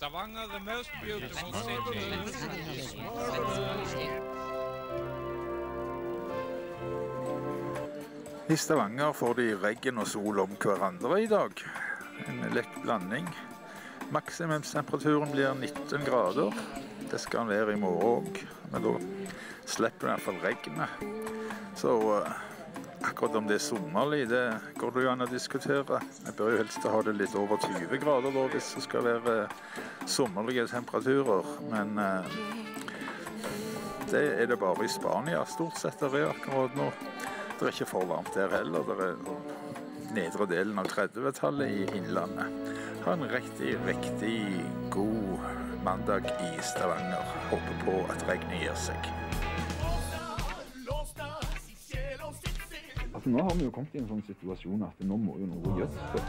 Stavanger, the most beautiful city. I Stavanger får de regn og sol om hverandre i dag. En lett blanding. Maksimumstemperaturen blir 19 grader. Det skal den være i morgen òg, men da slipper vi i hvert fall regnet. Så akkurat om det er sommerlig, det går det jo an å diskutere. Jeg bør jo helst ha det litt over 20 grader da, hvis det skal være sommerlige temperaturer. Men det er det bare i Spania, stort sett der er akkurat nå. Det er ikke for varmt der heller. Det er nedre delen av 30-tallet i Innlandet. Ha en riktig god mandag i Stavanger. Håper på at regnet gir seg. Altså, nå har vi jo kommet i en sånn situasjon at nå må jo noe gjøres.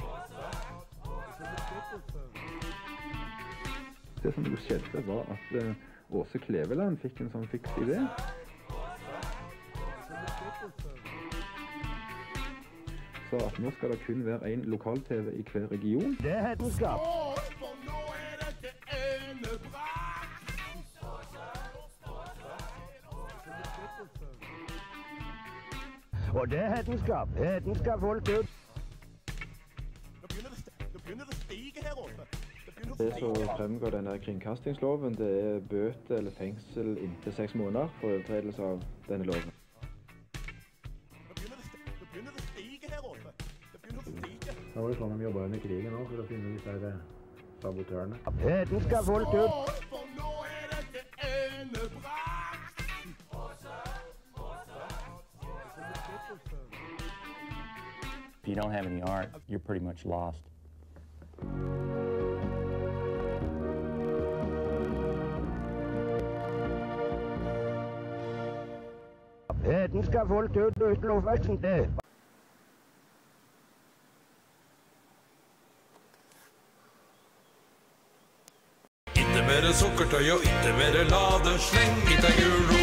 Det som jo skjedde var at Åse Kleveland fikk en sånn fiks idé. Så at nå skal det kun være en lokal-TV i hver region. Det er hetenskap. Og det er hetenskap. Hetenskap holdt ut. Det begynner å stige her oppe. Det som fremgår denne kringkastingsloven, det er bøter eller fengsel inntil 6 måneder for overtredelse av denne loven. Det begynner å stige her oppe. Det begynner å stige. Da var det sånn de jobbet under krigen også, for å finne disse sabotørene. Hetenskap holdt ut. For nå er dette endebrakt. If you don't have any art, you're pretty much lost. Hetenskap holdt ut uten oppveksten til. Ikke mere sukkertøy og ikke mere ladesleng. Ikke gul